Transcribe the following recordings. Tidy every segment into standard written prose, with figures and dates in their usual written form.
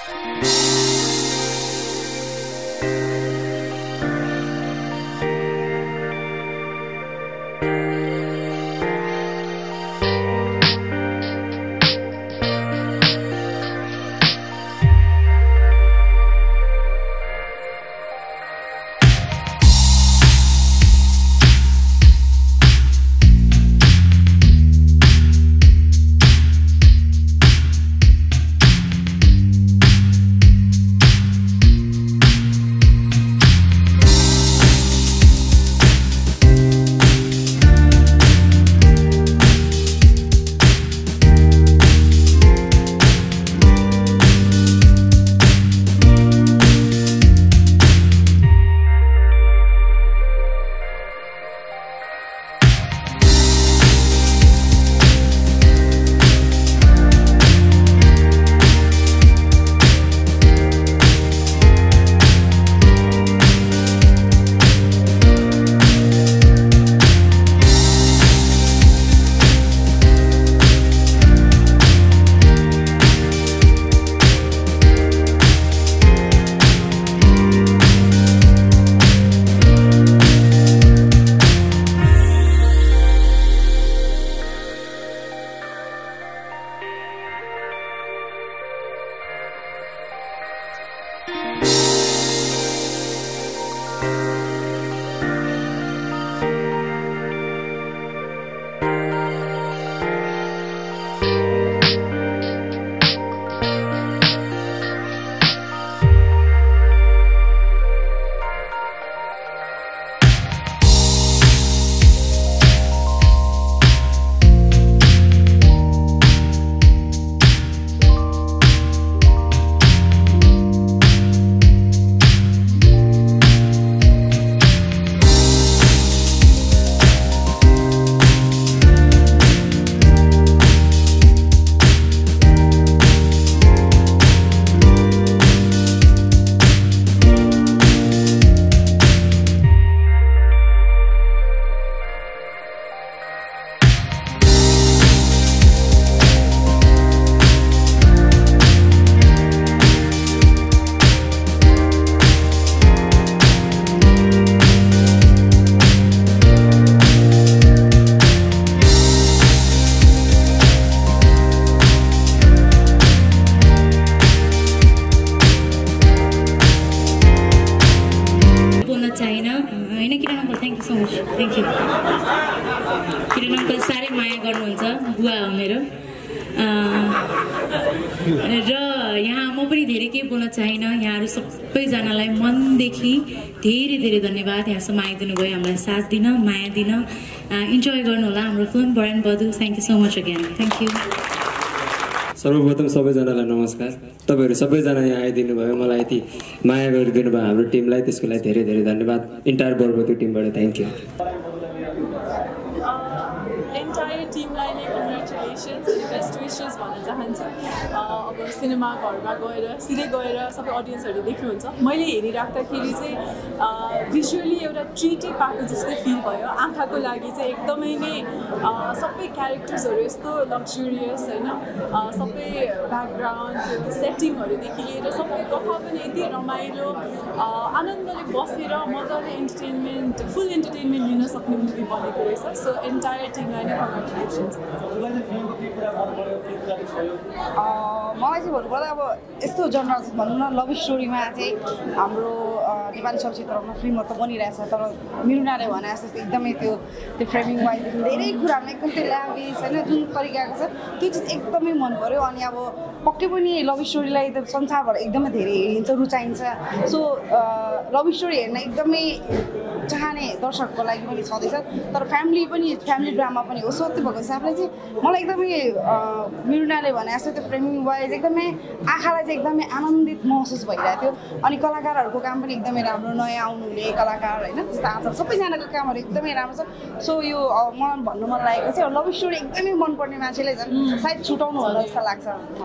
Thank you. Kiran uncle साह्रै माया गर्नुहुन्छ, बुवा हो मेरो। र यहाँ म पनि धेरै केही बोल्न चाहिनँ। यहाँहरू सबैजनालाई मनदेखि धेरै धेरै धन्यवाद यहाँसम्म आइदिनु भयो, हामीलाई साथ दिन, माया दिन। इन्जोय गर्नु होला हाम्रो फिल्म बरण बधु। Thank you so much again. Thank you. सर्वप्रथम सबैजनालाई नमस्कार। तपाईँहरू सबैजना यहाँ आइदिनु भयो, मलाई यति माया गरिदिनु भयो हाम्रो टिमलाई, त्यसको लागि धेरै धेरै धन्यवाद। इन्टायर बरबधु टिमबाट थ्याङ्क यू। एन्टायर टिमलाई नै कङ्ग्रेचुलेसन्स, बेस्ट विसेस भन्न चाहन्छु। अब सिनेमा घरमा गएर सिधै गएर सबै अडियन्सहरूले देख्नुहुन्छ। मैले हेरिराख्दाखेरि चाहिँ भिजुअली एउटा ट्रिटै पाएको जस्तै फिल भयो। आँखाको लागि चाहिँ एकदमै नै सबै क्यारेक्टर्सहरू यस्तो लग्जरियस होइन, सबै ब्याकग्राउन्ड सेटिङहरूदेखि लिएर सबै कथा पनि यति रमाइलो, आनन्दले बसेर मजाले फुल इन्टरटेनमेन्ट लिन सक्ने मुभी बनेको रहेछ। सो एन्टायर टिमलाई नै कङ्ग्रेचुलेसन्स। मलाई चाहिँ भन्नुपर्दा अब यस्तो जनर भनौँ न, लभ स्टोरीमा चाहिँ हाम्रो नेपाली चलचित्रमा फिल्महरू त बनिरहेछ, तर मिरुनाले भने जस्तो एकदमै त्यो फ्रेमिङ वाइजदेखि धेरै कुरामा एकदम त्यो ल्याभिस होइन जुन तरिकाको छ त्यो चाहिँ एकदमै मन पऱ्यो। अनि अब पक्कै पनि लभ स्टोरीलाई त संसारभर एकदमै धेरै हेरिन्छ, रुचाइन्छ। सो लभ स्टोरी हेर्न एकदमै चाहने दर्शकको लागि पनि छँदैछ, तर फ्यामिली ड्रामा पनि हो। सो त्यो भएको हिसाबले चाहिँ मलाई एकदमै मिरुनाले भने जस्तो त्यो फ्रेमिङ वाइज एकदमै आँखालाई चाहिँ एकदमै आनन्दित महसुस भइरहेको थियो। अनि कलाकारहरूको काम पनि एकदमै राम्रो, नयाँ आउनुहुने कलाकार होइन, त्यस्तो आँचर सबैजनाको कामहरू एकदमै राम्रो छ। सो यो मलाई भन्नु मन लागेको चाहिँ लभ स्टोरी एकदमै मनपर्ने मान्छेले झन् सायद छुटाउनु होला जस्तो लाग्छ।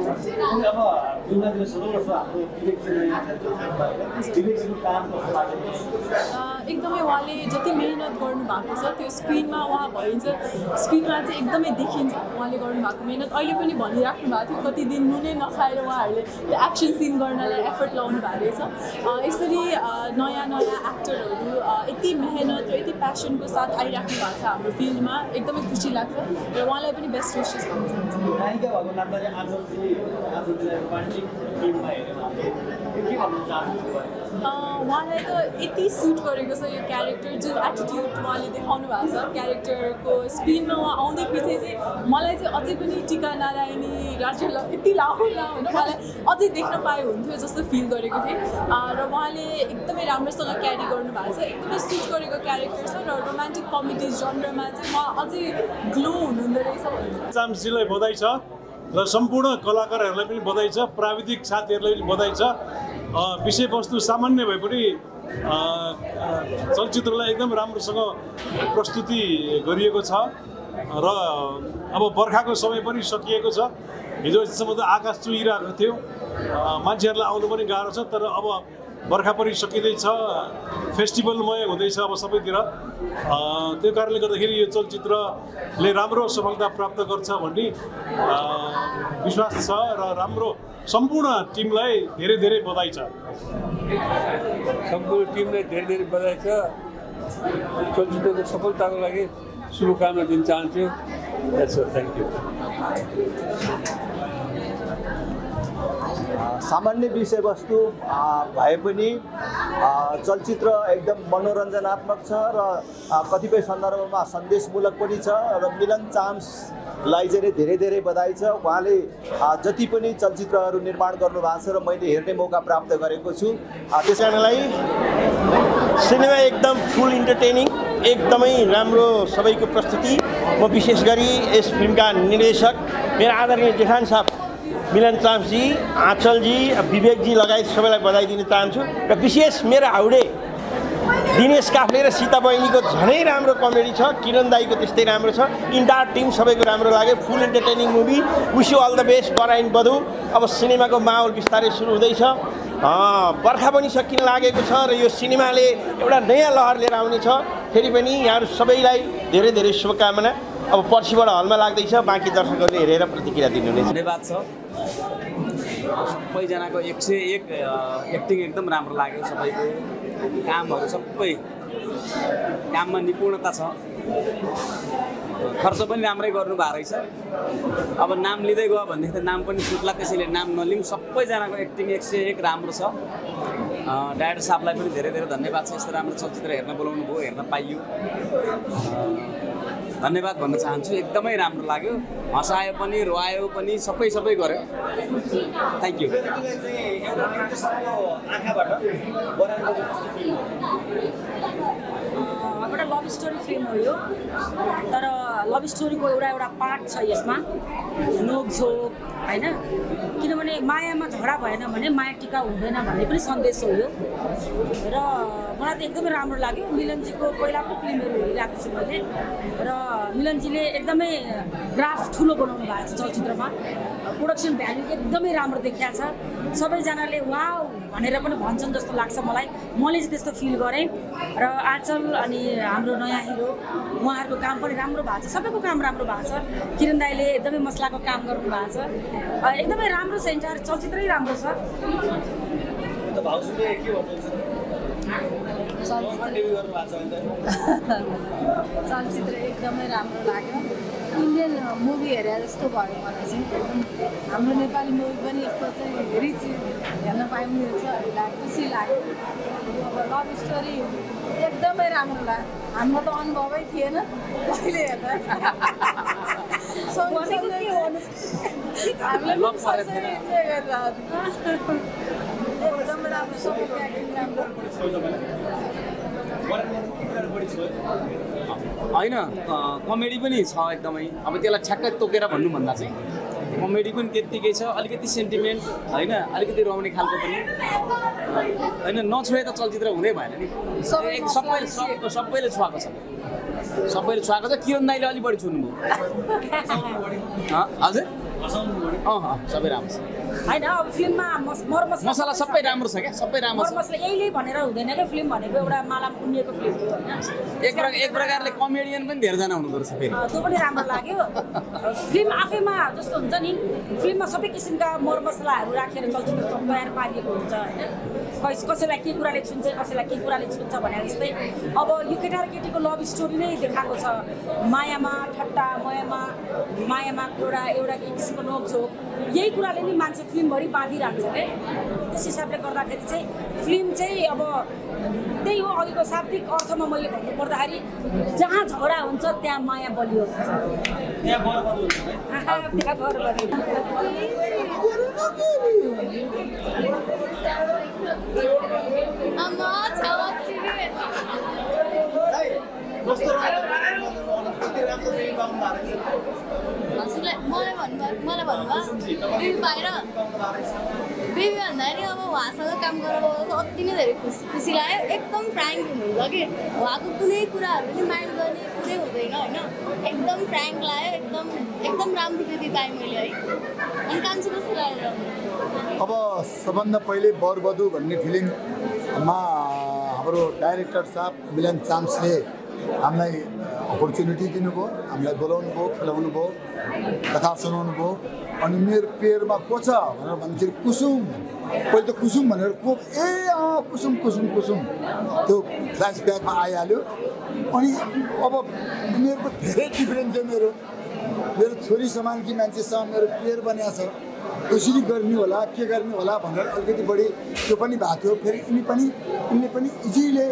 एकदमै उहाँले जति मेहनत गर्नुभएको छ त्यो स्क्रिनमा उहाँ भइन्छ, स्क्रिनमा चाहिँ एकदमै देखिन्छ उहाँले गर्नुभएको मेहनत। अहिले पनि भनिराख्नु भएको थियो कति दिन नुनै नखाएर उठाएर उहाँहरूले त्यो एक्सन सिन गर्नलाई एफर्ट लाउनु भएको रहेछ। यसरी नयाँ नयाँ एक्टरहरू यति मेहनत र यति प्यासनको साथ आइराख्नु भएको छ हाम्रो फिल्डमा, एकदमै खुसी लाग्छ र उहाँलाई पनि बेस्ट विसेस भन्न चाहन्छु। उहाँलाई त यति सुट गरेको छ यो क्यारेक्टर, जुन एटिट्युड उहाँले देखाउनु भएको छ क्यारेक्टरको स्क्रिनमा उहाँ आउँदै पछि चाहिँ मलाई चाहिँ अझै पनि टिका नारायणी राज्यलाई यति लाउला होइन उहाँलाई अझै देख्न पाए हुन्थ्यो जस्तो फिल गरेको थिएँ र उहाँले एकदमै राम्रोसँग क्यारी गर्नुभएको छ, एकदमै सुट गरेको क्यारेक्टर छ र रोमान्टिक कमेडी जनरमा चाहिँ उहाँ अझै ग्लो हुनुहुँदो रहेछ भन्नु चाम्सीलाई बधाई छ र सम्पूर्ण कलाकारहरूलाई पनि बधाई छ, प्राविधिक साथीहरूलाई पनि बधाई छ। विषयवस्तु सामान्य भए पनि चलचित्रलाई एकदम राम्रोसँग प्रस्तुति गरिएको छ र अब बर्खाको समय पनि सकिएको छ। हिजोसम्म त आकाश चुहिरहेको थियो, मान्छेहरूलाई आउनु पनि गाह्रो छ, तर अब बर्खा पनि सकिँदैछ, फेस्टिभलमय हुँदैछ अब सबैतिर। त्यो कारणले गर्दाखेरि यो चलचित्रले राम्रो सफलता प्राप्त गर्छ भन्ने विश्वास छ र राम्रो सम्पूर्ण टिमलाई धेरै धेरै बधाई छ। सम्पूर्ण टिमलाई धेरै धेरै बधाई छ। चलचित्रको सफलताको लागि शुभकामना दिन चाहन्छु। Thank you. सामान्य विषयवस्तु भए पनि चलचित्र एकदम मनोरञ्जनात्मक छ र कतिपय सन्दर्भमा सन्देशमूलक पनि छ र मिलन चाम्सलाई चाहिँ धेरै धेरै बधाई छ। उहाँले जति पनि चलचित्रहरू निर्माण गर्नुभएको छ र मैले हेर्ने मौका प्राप्त गरेको छु। त्यस कारणलाई सिनेमा एकदम फुल इन्टरटेनिङ, एकदमै राम्रो सबैको प्रस्तुति। म विशेष गरी यस फिल्मका निर्देशक मेरो आदरणीय जेठान साहब मिलन चाम्सजी, आँचलजी, विवेकजी लगायत सबैलाई बधाई दिन चाहन्छु र विशेष मेरो हाउडे दिनेश काफ्ले र सीता बहिनीको झनै राम्रो कमेडी छ, किरण दाईको त्यस्तै राम्रो छ, इन्टायर टिम सबैको राम्रो लाग्यो। Full entertaining movie. Wish you all the best बराइन बधु। अब सिनेमाको माहौल बिस्तारै सुरु हुँदैछ, बर्खा पनि सकिन लागेको छ र यो सिनेमाले एउटा नयाँ लहर लिएर आउने छ। फेरि पनि यहाँहरू सबैलाई धेरै धेरै शुभकामना। अब पर्सिबाट हलमा लाग्दैछ, बाँकी दर्शकहरूले हेरेर प्रतिक्रिया दिनुहुनेछ। धन्यवाद छ। सबैजनाको 101 एक्टिङ एकदम राम्रो लाग्यो। सबैको कामहरू सबै काममा निपुणता छ, खर्च पनि राम्रै गर्नुभएको रहेछ। अब नाम लिँदै गयो भनेदेखि त नाम पनि छुट्ला, त्यसैले नाम नलिउँ। सबैजनाको एक्टिङ 101 राम्रो छ। डाइरेक्टर साहबलाई पनि धेरै धेरै धन्यवाद छ, यस्तो राम्रो चलचित्र हेर्न बोलाउनु भयो, हेर्न पाइयो, धन्यवाद भन्न चाहन्छु। एकदमै राम्रो लाग्यो, हँसायो पनि रोआयो पनि, सबै गर्यो। Thank you. एउटा लभ स्टोरी फिल्म हो यो, तर लभ स्टोरीको एउटा पार्ट छ यसमा, नोकझोक होइन। किनभने मायामा झगडा भएन भने माया टिका हुँदैन भन्ने पनि सन्देश हो यो। र मलाई त एकदमै राम्रो लाग्यो। मिलनजीको पहिलाको फिल्महरू हेरिरहेको छु मैले, र मिलनजीले एकदमै ग्राफ ठुलो बनाउनु भएको छ चलचित्रमा। प्रोडक्सन भ्यालु एकदमै राम्रो देखिया छ। सबैजनाले वाउ भनेर पनि भन्छन् जस्तो लाग्छ मलाई। मैले चाहिँ त्यस्तो फिल गरेँ। र आँचल अनि हाम्रो नयाँ हिरो, उहाँहरूको काम पनि राम्रो भएको छ, सबैको काम राम्रो भएको छ। किरण दाईले एकदमै मसलाको काम गर्नु भएको छ, एकदमै राम्रो छ। इन्टायर चलचित्रै राम्रो छ। चलचित्र एकदमै राम्रो लाग्यो। इन्डियन मुभी हेरे जस्तो भयो मलाई चाहिँ। हाम्रो नेपाली मुभी पनि यस्तो चाहिँ रिच हेर्न पाइने रहेछ, खुसी लाग्यो। अब लभ स्टोरी एकदमै राम्रो लाग्यो। हाम्रो त अनुभवै थिएन पहिले हेर्दा। एकदमै राम्रो, सबैको एक्टिङ राम्रो। होइन, कमेडी पनि छ एकदमै। अब त्यसलाई ठ्याक्कै तोकेर भन्नुभन्दा चाहिँ कमेडी पनि त्यत्तिकै छ, अलिकति सेन्टिमेन्ट होइन, अलिकति रुवाउने खालको पनि होइन। नछोए त चलचित्र हुँदै भएन नि। सबैले छुवाएको छ, सबैले छुवाएको छ। किरण दाईले अलिक बढी छुनुभयो। हजुर सबै राम्रो छ। होइन अब फिल्ममा मसला सबै राम्रो छ क्या सबै राम्रो छ मसला यहीले भनेर हुँदैन क्या फिल्म भनेको एउटा मालामा उनिएको फिल्म हो होइन एक प्रकारले कमेडियन पनि धेरैजना हुनुहुँदो रहेछ फेरि त्यो पनि राम्रो लाग्यो फिल्म आफैमा जस्तो हुन्छ नि फिल्ममा सबै किसिमका मरमसलाहरू राखेर चलचित्र तयार पारिएको हुन्छ होइन कसैलाई के कुराले छुन्छ कसैलाई के कुराले छुन्छ भने जस्तै अब यो केटा र केटीको लभ स्टोरी नै देखाएको छ मायामा ठट्टा मायामा एउटा एक किसिमको नोकझोक यही कुराले नि मान्छे फिल्मभरि बाँधिरहन्छ क्या त्यस हिसाबले गर्दाखेरि चाहिँ फिल्म चाहिँ अब त्यही हो अघिको शाब्दिक अर्थमा मैले भन्नु पर्दाखेरि जहाँ झगडा हुन्छ त्यहाँ माया बलियो हुन्छ मलाई भन्नुभयो बेबी बाहिर बेबी भन्दाखेरि अब उहाँसँग काम गरेर अति नै धेरै खुसी लाग्यो एकदम फ्र्याङ्क हुनुहुन्छ कि उहाँको कुनै कुराहरू पनि माइन्ड गर्ने कुरै हुँदैन होइन एकदम फ्र्याङ्क लाग्यो एकदम राम्रो बेबी पाएँ मैले है अनि कान्छी कस्तो लाग्यो अब सबभन्दा पहिले बरबधु भन्ने फिल्ममा हाम्रो डाइरेक्टर साहब मिलन चाम्सले हामीलाई अपर्च्युनिटी दिनुभयो हामीलाई बोलाउनु भयो खेलाउनु भयो कथा सुनाउनु भयो अनि मेरो पेयरमा को छ भनेर भन्दाखेरि कुसुम पहिले त कुसुम भनेर को कुसुम कुसुम कुसुम त्यो फ्ल्यासब्याकमा आइहाल्यो अनि अब उनीहरूको धेरै डिफ्रेन्स छ मेरो छोरी समान कि मान्छेसँग मेरो पेयर बनिएको छ कसरी गर्ने होला के गर्ने होला भनेर अलिकति बढी त्यो पनि भएको थियो फेरि उनले पनि इजिले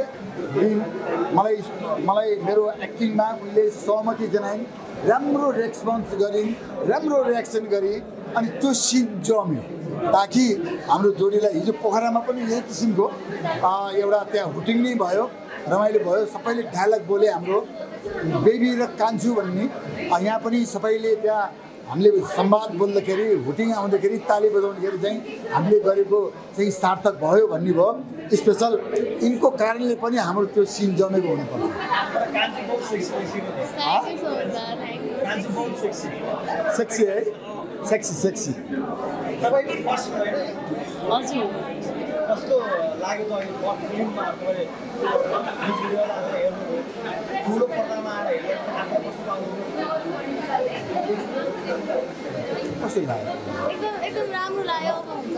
मलाई मेरो एक्टिङमा उनले सहमति जनाइन् राम्रो रेस्पोन्स गरिन् राम्रो रियाक्सन गरी अनि त्यो सिन जम्यो ताकि हाम्रो जोडीलाई हिजो पोखरामा पनि यही किसिमको एउटा त्यहाँ हुटिङ नै भयो रमाइलो भयो सबैले डायलग बोले हाम्रो बेबी र कान्छु भन्ने यहाँ पनि सबैले त्यहाँ हामीले संवाद बोल्दाखेरि हुटिङ आउँदाखेरि ताली बजाउँदाखेरि चाहिँ हामीले गरेको चाहिँ सार्थक भयो भन्ने भयो स्पेसल यिनको कारणले पनि हाम्रो त्यो सिन जमेको हुनुपर्छ सेक्सी है सेक्सी हजुर कस्तो लाग्यो त अहिले फर्स्ट फिल्ममा तपाईँले ठुलो पर्दामा आएर हेरेर आफू कस्तो लाग्यो एकदम राम्रो लाग्यो अब हुन्छ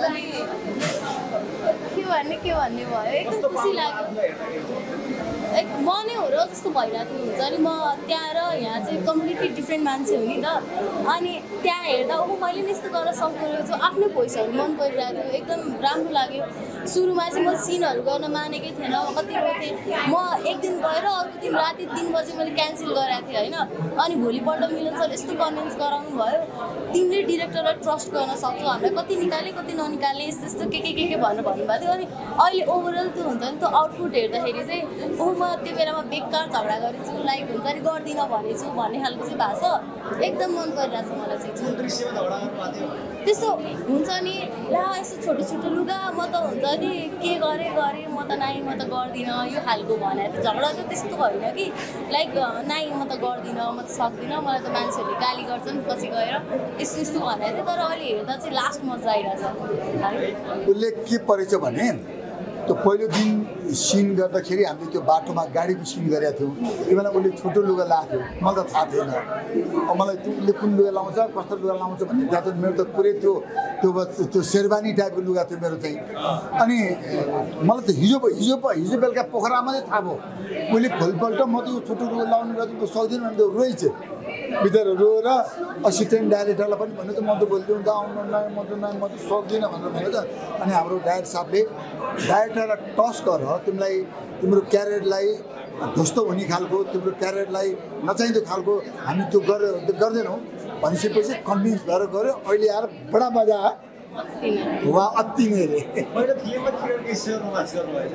नि के भन्ने भयो एकदम खुसी लाग्यो म नै हो र जस्तो भइरहेको थियो हुन्छ नि म त्यहाँ र यहाँ चाहिँ कम्प्लिटली डिफ्रेन्ट मान्छे हो नि त अनि त्यहाँ हेर्दा मैले नि यस्तो गर्न सक्दो रहेछु आफ्नै भोइसहरू मन परिरहेको थियो एकदम राम्रो लाग्यो सुरुमा चाहिँ म सिनहरू गर्न मानेकै थिएन कति थिएँ म एक दिन गएर अर्को दिन राति 3 बजे मैले क्यान्सल गराएको थिएँ होइन अनि भोलिपल्ट मिलन सर यस्तो कन्भिन्स गराउनु भयो तिमीले डिरेक्टरलाई ट्रस्ट गर्न सक्छौ हामीलाई कति निकाले कति ननिकाल्ने यस्तो के भनेर भन्नुभएको थियो अनि अहिले ओभरअल त्यो हुन्छ नि त्यो आउटपुट हेर्दाखेरि चाहिँ म त्यो बेलामा बेकार झगडा गरेछु लाइक हुन्छ नि गर्दिनँ भनेछु भन्ने खालको चाहिँ भएको छ एकदम मन परिरहेको छ मलाई चाहिँ त्यस्तो हुन्छ नि ला यस्तो छोटो लुगा म त हुन्छ नि के गरेँ म त नाइ म त गर्दिनँ यो खालको भने झगडा चाहिँ त्यस्तो होइन कि लाइक नाइ म त गर्दिनँ म त सक्दिनँ मलाई त मान्छेहरूले गाली गर्छन् पछि गएर यस्तो भनेको थियो तर अहिले हेर्दा चाहिँ लास्ट मजा आइरहेछ उसले के परेछ भने त्यो पहिलो दिन सिन गर्दाखेरि हामीले त्यो बाटोमा गाडीको सिन गरेका थियौँ त्यो बेला उसले छोटो लुगा लगाएको थियो मलाई त थाहा थिएन अब मलाई उसले कुन लुगा लाउँछ कस्तो लुगा लाउँछ भन्ने थाहा थियो मेरो त पुरै त्यो शेरवानी टाइपको लुगा थियो मेरो चाहिँ अनि मलाई त हिजो बेलुका पोखरामा नै थाहा भयो उसले भोलिपल्ट म त यो छोटो लुगा लाउनु गर्दा त सक्दिनँ भने त रोइछ भित्र रोएर असिस्टेन्ट डाइरेक्टरलाई पनि भन्यो त म त बोलिदिउँ त आउनु म त सक्दिनँ भनेर भन्यो त अनि हाम्रो डाइरेक्टर साहबले डाइरेक्टरलाई टस गर तिम्रो क्यारियरलाई ध्वस्त हुने खालको तिम्रो क्यारियरलाई नचाहिँदो खालको हामी त्यो गर्दैनौँ भनिसकेपछि कन्भिन्स भएर गऱ्यो अहिले आएर बडा मजा वा अति नै रे पहिलो फिल्ममा के रोमान्स गर्नुभएछ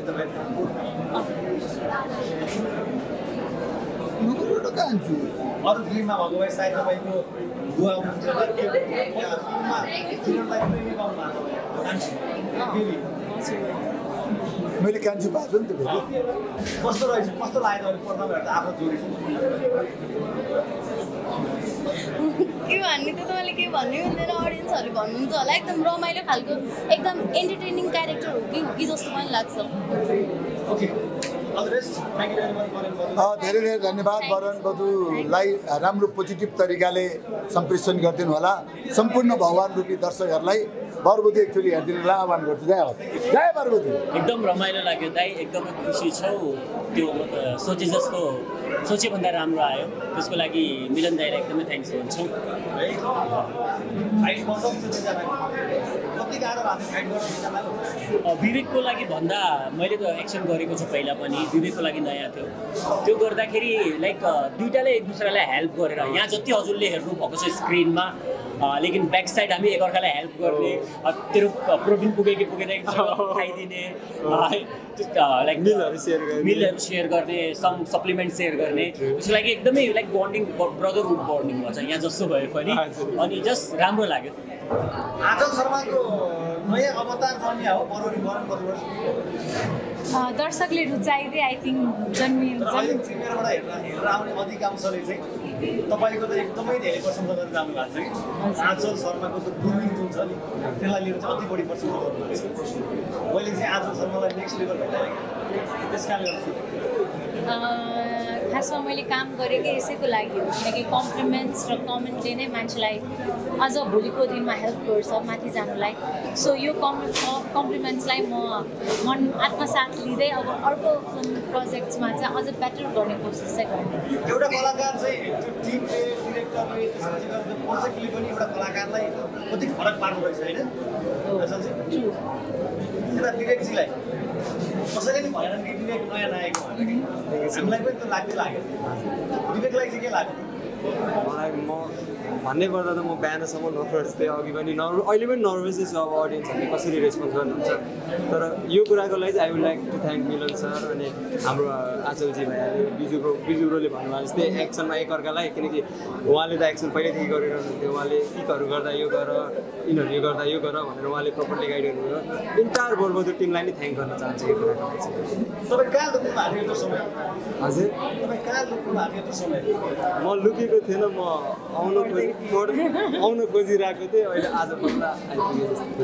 तपाईँ कान्छु अरू फिल्ममा भएको भए सायद तपाईँको बुवा हुन्छ मैले कान्छु भएको छु नि त फेरि कस्तो रहेछ कस्तो लाग्यो पर्दामा हेर्दा आफ्नो जोडी के भन्ने त तपाईँले के भन्नै हुँदैन अडियन्सहरूले भन्नुहुन्छ होला एकदम रमाइलो खालको एकदम एन्टरटेनिङ क्यारेक्टर हो कि जस्तो पनि लाग्छ धेरै धेरै धन्यवाद वरण वधुलाई राम्रो पोजिटिभ तरिकाले सम्प्रेषण गरिदिनु होला सम्पूर्ण भगवान रूपी दर्शकहरूलाई बरबुदी एक्चुअली हेरिदिनु होला आह्वान गर्छु जय बरबुदी एकदम रमाइलो लाग्यो दाइ एकदमै खुसी छौ त्यो सोचेभन्दा राम्रो आयो त्यसको लागि मिलन दाइलाई एकदमै थ्याङ्क्स भन्छौँ विवेकको लागि भन्दा मैले त एक्सन गरेको छु पहिला पनि विवेकको लागि नयाँ थियो त्यो गर्दाखेरि लाइक दुइटाले एक दुसरालाई हेल्प गरेर यहाँ जति हजुरले हेर्नु भएको छ स्क्रिनमा लेकिन ब्याक साइड हामी एकअर्कालाई हेल्प गर्ने तेरो प्रोटिन पुगेन खाइदिने लाइक मिलहरू सेयर गर्ने सप्लिमेन्ट सेयर गर्ने त्यसको लागि एकदमै लाइक बन्डिङ ब्रदरहुड बन्डिङ भन्छ यहाँ जस्तो भए पनि अनि जस्ट राम्रो लाग्यो आचल शर्माको नयाँ अवतार जन्मिया हो दर्शकले रुचाइदिए आई थिङ्क प्रिमियरबाट हेरेर आउने अधिकांशले चाहिँ तपाईँको त एकदमै धेरै प्रशंसा गरेर जानु भएको छ कि आचल शर्माको त ग्रुमिङ जुन छ नि त्यसलाई लिएर चाहिँ अति बढी प्रशंसा गर्नुभएको छ मैले चाहिँ आचल शर्मालाई नेक्स्ट लेभल भेटाएँ त्यस कारणले खासमा मैले काम गरेकै यसैको लागि हो किनकि कम्प्लिमेन्ट्स र कमेन्टले नै मान्छेलाई अझ भोलिको दिनमा हेल्प गर्छ माथि जानुलाई सो यो कम्प्लिमेन्ट्सलाई म आत्मसाथ लिँदै अब अर्को फिल्म प्रोजेक्ट्समा चाहिँ अझ बेटर गर्ने कोसिस चाहिँ गर्ने एउटा कलाकार चाहिँ टिमले डिरेक्टरले त्यसपछि गर्दा प्रोजेक्टले पनि एउटा कलाकारलाई कति फरक पार्नु रहेछ होइन एउटा डिरेक्टजीलाई कसैले नि भएन कि विवेक नयाँ आएको हामीलाई पनि त लाग्दै लाग्यो विवेकलाई चाहिँ के लाग्यो मलाई म भन्नै पर्दा त म बिहानसम्म नर्भस थिएँ अघि पनि अहिले पनि नर्भसै छु अब अडियन्सहरूले कसरी रेस्पोन्स गर्नुहुन्छ तर यो कुराको लागि चाहिँ I would like to thank Milan sir अनि हाम्रो आचलजी भइहाल्यो बिजु ब्रोले भन्नुभएको जस्तै एक्सनमा एकअर्कालाई किनकि उहाँले त एक्सन पहिल्यैदेखि गरिरहनुहुन्थ्यो उहाँले किकहरू गर्दा यो गर यिनीहरू यो गर्दा यो गर भनेर उहाँले प्रपरली गाइड गर्नुभयो इन्टायर बरबुदी टिमलाई नै थ्याङ्क गर्न चाहन्छु यो कुराको लागि तपाईँ कहाँ लुक्नु भएको थियो त्यो समय हजुर तपाईँ कहाँ लुक्नु भएको थियो त्यो समय म लुकेको थिएन म आउन खोजिरहेको थिएँ अहिले आज पल्ट आइपुगेँ जस्तो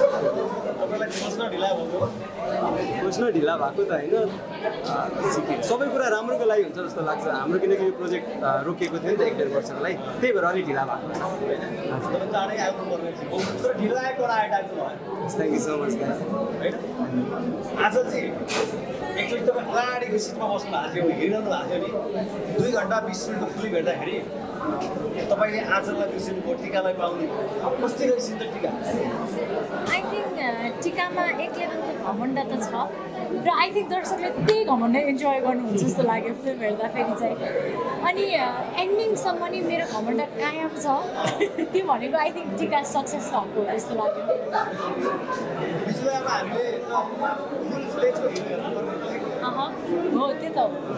खोज्न ढिला भएको त होइन सबै कुरा राम्रोको लागि हुन्छ जस्तो लाग्छ हाम्रो किनकि यो प्रोजेक्ट रोकिएको थियो नि त 1-1.5 वर्षको लागि त्यही भएर अलिक ढिला भएको थ्याङ्क यू सो मच आज चाहिँ एकचोटि तपाईँ अगाडिको सिटमा बस्नु भएको थियो हिँडिरहनु भएको थियो नि 2 घन्टा 20 मिनटको फिल्म हेर्दाखेरि तपाईँले आचललाई बिर्सिनुभयो टिकालाई पाउने कस्तो रहेछ त टिका आई थिङ्क टिकामा एक लेभलको घमण्ड त छ र आई थिङ्क दर्शकले त्यही घमण्ड इन्जोय गर्नुहुन्छ जस्तो लाग्यो फिल्म हेर्दाखेरि चाहिँ अनि एन्डिङसम्म नि मेरो घमण्ड कायम छ त्यो भनेको आई थिङ्क टिका सक्सेस भएको हो जस्तो लाग्यो हो त्यो त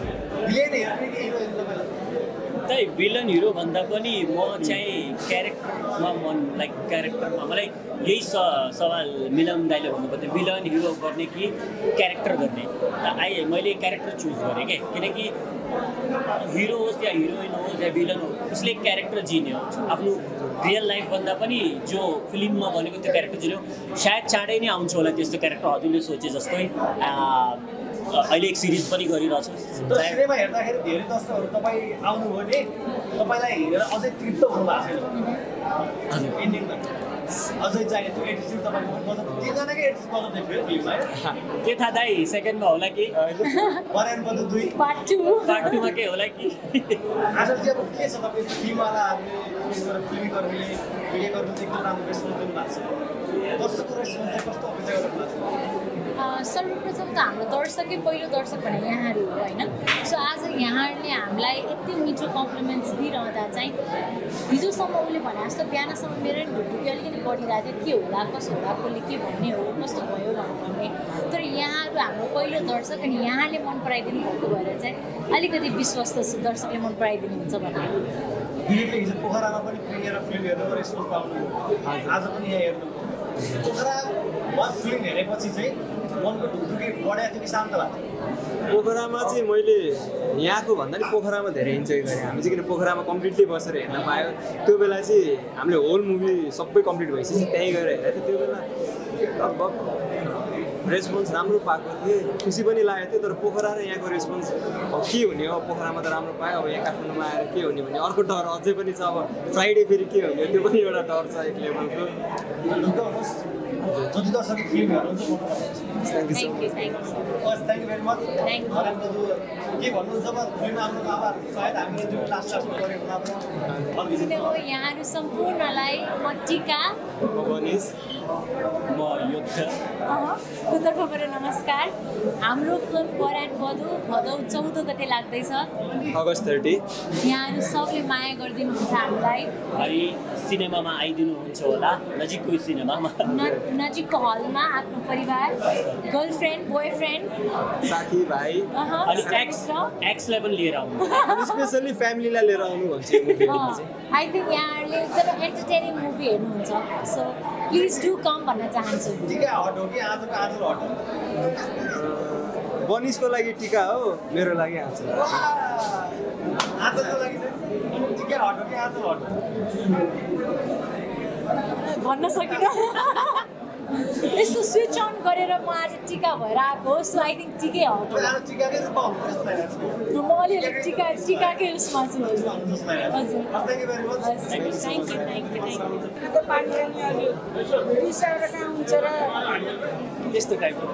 त्यही भिलन हिरो भन्दा पनि म चाहिँ क्यारेक्टरमा क्यारेक्टरमा मलाई यही सवाल मिलन दाइले भन्नुपर्थ्यो भिलन हिरो गर्ने कि क्यारेक्टर गर्ने मैले क्यारेक्टर चुज गरेँ क्या किनकि हिरो होस् या हिरोइन होस् या भिलन होस् उसले क्यारेक्टर जिन्यो आफ्नो रियल लाइफभन्दा पनि जो फिल्ममा भनेको त्यो क्यारेक्टर जिन्यो सायद चाँडै नै आउँछ होला त्यस्तो क्यारेक्टर हजुरले सोचे जस्तै अहिले एक सिरिज पनि गरिरहेको छु सिनेमा हेर्दाखेरि धेरै दर्शकहरू तपाईँ आउनुभयो भने तपाईँलाई हेरेर अझै तृप्त हुनु भएको छैन एन्डिङमा अझै चाहियो त्यो एटिट्युड तपाईँको तिनजनाकै एटिट्युड बजाउँदै थियो फिल्ममा के थाहा दाइ सेकेन्डमा होला कि पार्ट 2 के होला कि आज चाहिँ अब के छ तपाईँ फिल्मवालाहरूले फिल्मकर्मीले भिडियोकर्मीले एकदम राम्रो रेस्पोन्स दिनुभएको छ दर्शकको रेस्पोन्स चाहिँ कस्तो अपेक्षा गर्नुभएको छ सर्वप्रथम त हाम्रो दर्शकै पहिलो दर्शक भने यहाँहरू हो होइन सो आज यहाँहरूले हामीलाई यति मिठो कम्प्लिमेन्ट्स दिइरहँदा चाहिँ हिजोसम्म उसले भने जस्तो बिहानसम्म मेरो नि ढुकढुकी अलिकति बढिरहेको थियो के होला कसो होला कसले के भन्ने हो कस्तो भयो भन्ने तर यहाँहरू हाम्रो पहिलो दर्शक अनि यहाँले मन पराइदिनु भएको भएर चाहिँ अलिकति विश्वस्त छु दर्शकले मन पराइदिनुहुन्छ भनेर विवेकले हिजो पोखरामा पनि प्रिमियर फिल्म हेर्नु रेस्पोन्स पाउनु आज पनि यहाँ हेर्नु फिल्म हेरेपछि चाहिँ मनको ढुकढुकी बढाएको थियो कि शान्त भएको थियो? पोखरामा चाहिँ मैले यहाँको भन्दा नि पोखरामा धेरै इन्जोय गरेँ। हामी चाहिँ किन पोखरामा कम्प्लिटली बसेर हेर्न पायो। त्यो बेला चाहिँ हामीले होल मुभी सबै कम्प्लिट भइसकेपछि त्यहीँ गएर हेरेको थियो। त्यो बेला लगभग रेस्पोन्स राम्रो पाएको थिएँ, खुसी पनि लागेको थियो। तर पोखरा र यहाँको रेस्पोन्स अब के हुने हो, पोखरामा त राम्रो पायो, अब यहाँ काठमाडौँमा आएर के हुने भन्ने अर्को डर अझै पनि छ। अब फ्राइडे फेरि के हुने त्यो पनि एउटा डर छ एक लेभलको। जति दर्शकले फिल्म हेर्नुहुन्छ thank you so much. Thank you very much. के भन्नुहुन्छ अब फिल्म आफ्नो बाबा सायद हामीले जुन लास्ट गरेको होला यहाँहरू सम्पूर्णलाई म टिका म युद्ध को तर्फबाट नमस्कार। हाम्रो फिल्म परायण बधु भदौ 14 गते लाग्दैछ, अगस्त 30। यहाँहरू सबले माया गरिदिनुहुन्छ हामीलाई। अनि सिनेमामा आइदिनुहुन्छ होला, नजिकको सिनेमामा, नजिकको हलमा आफ्नो परिवार, गर्लफ्रेन्ड, बोयफ्रेन्ड, साथीभाइ अनि एक्सलाई पनि लिएर आउनु, स्पेसली फ्यामिलीलाई लिएर आउनु भन्छ यो मुभीमा चाहिँ। आई थिङ्क यहाँहरूले एकदम एन्टरटेनिङ मुभी हेर्नुहुन्छ, सो प्लिज डु कम भन्न चाहन्छु। बनिसको लागि टिका हो, मेरो लागि आँचल। भन्न सकिनँ। यस्तो स्विच अन गरेर म आज टिका भएर आएको हो, सो आई थिङ्क टिकै हो। म अलिअलि टिकाकै उसमा छु। यस्तो टाइपको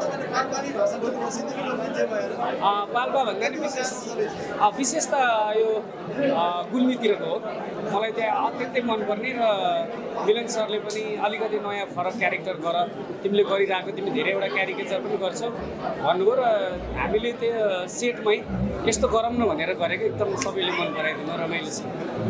पाल्पा भन्दा नि विशेष त यो गुल्मीतिरको हो। मलाई त्यहाँ अत्यन्तै मनपर्ने र मिलन सरले पनि अलिकति नयाँ फरक क्यारेक्टर गर, तिमीले गरिरहेको, तिमी धेरैवटा क्यारिकेचर पनि गर्छौ भन्नुभयो र हामीले त्यो सेटमै यस्तो गरौँ न भनेर गरेको एकदम सबैले मन पराइदिनु, रमाइलो छ।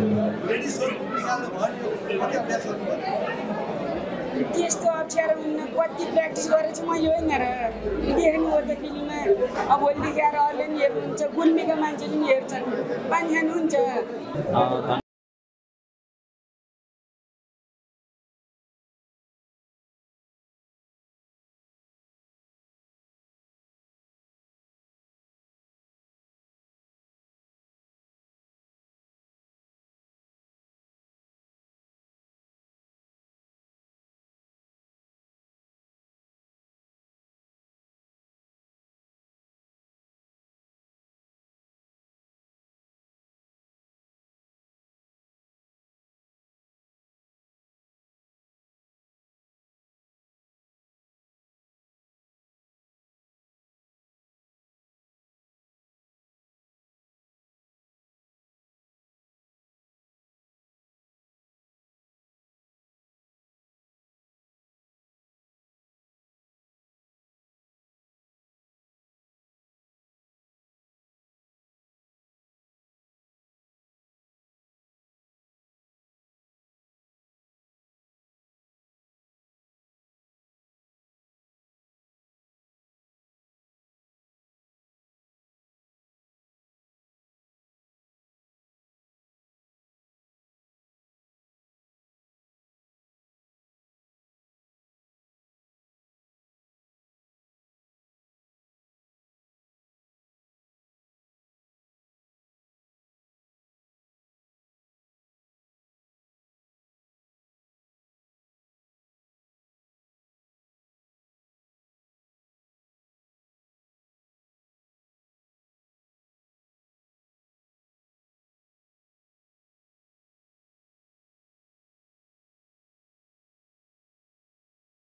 त्यस्तो अप्ठ्यारो हुन्न, कति प्र्याक्टिस गरेर चाहिँ म यो हेरेर देख्नु हो त फिल्ममा। अब भोलिदेखि आएर अरूले पनि हेर्नुहुन्छ, गुल्मीका मान्छेले पनि हेर्छन्, पानी खानुहुन्छ।